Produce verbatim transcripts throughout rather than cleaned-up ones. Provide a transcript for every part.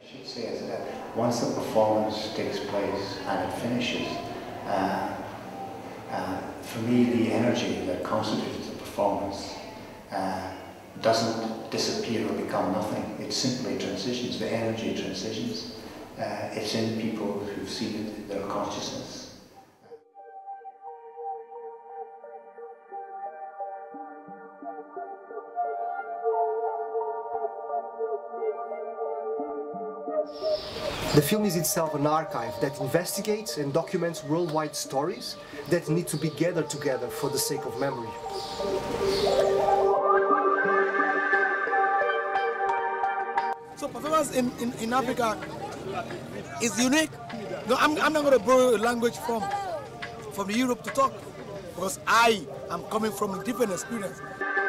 I should say is that once the performance takes place and it finishes, uh, uh, for me the energy that constitutes the performance uh, doesn't disappear or become nothing. It simply transitions. The energy transitions. Uh, it's in people who've seen it, their consciousness. The film is itself an archive that investigates and documents worldwide stories that need to be gathered together for the sake of memory. So performance in, in, in Africa is unique. No, I'm, I'm not going to borrow a language from, from Europe to talk, because I am coming from a different experience.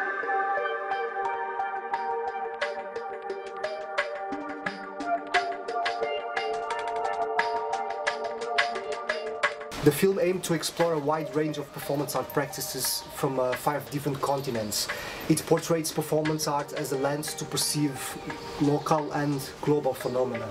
The film aimed to explore a wide range of performance art practices from uh, five different continents. It portrays performance art as a lens to perceive local and global phenomena.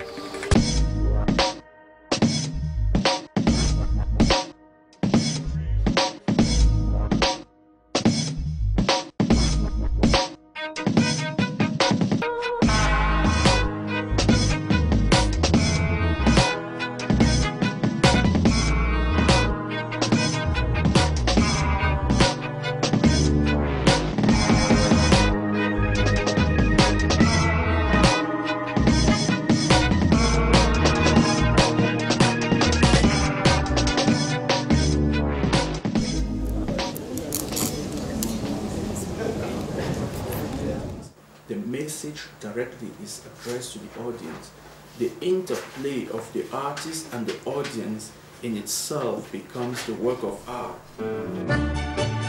The message directly is addressed to the audience. The interplay of the artist and the audience in itself becomes the work of art.